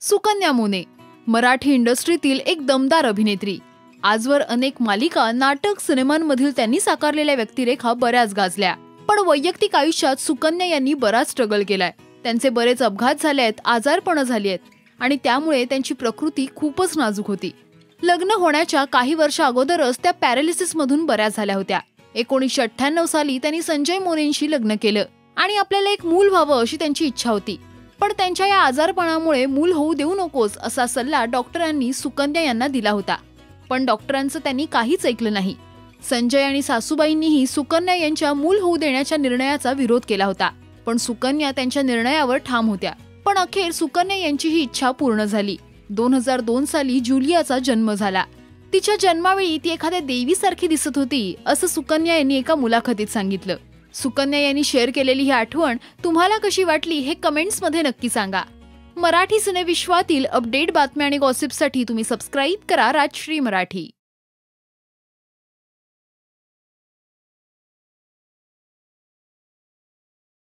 सुकन्या मोने मराठी इंडस्ट्रीतील एक दमदार अभिनेत्री। आजवर अनेक मालिका, नाटक, सिनेमांमधील त्यांनी साकारलेल्या व्यक्तिरेखा बऱ्याच गाजल्या। पण वैयक्तिक आयुष्यात सुकन्या यांनी बराच स्ट्रगल केलाय। त्यांचे बरेच अपघात झाले आहेत, आजारपण झाली आहेत आणि त्यामुळे त्यांची प्रकृती खूपच नाजूक होती। लग्न होण्याच्या काही वर्ष अगोदरच त्या पॅरालिसिस मधून बऱ्याच झाल्या होत्या। 1998 साली त्यांनी संजय मोरेंशी लग्न केलं आणि आपल्याला एक मूल व्हावं अशी त्यांची इच्छा होती। पण त्यांच्या या आजारपणामुळे मूल होऊ देऊ नकोस असा सल्ला डॉक्टरांनी सुकन्या यांना दिला होता। पण डॉक्टरांचं त्यांनी काहीच ऐकलं नाही। संजय आणि सासूबाईंनीही सुकन्या यांच्या मूल होऊ देण्याच्या निर्णयाचा विरोध केला होता, पण सुकन्या त्यांच्या निर्णयावर ठाम होत्या। पण अखेर सुकन्या यांची ही इच्छा पूर्ण झाली। 2002 साली जुलियाचा जन्म झाला। तिच्या जन्मावेळी ती एखाद्या देवीसारखी दिसत होती असं सुकन्या यांनी एका मुलाखतीत सांगितलं। सुकन्या यांनी शेअर केलेली ही आठवण तुम्हाला कशी वाटली हे कमेंट्समध्ये नक्की सांगा। मराठी सिनेविश्वातील अपडेट बातम्या आणि गॉसिपसाठी तुम्ही सबस्क्राइब करा राजश्री मराठी।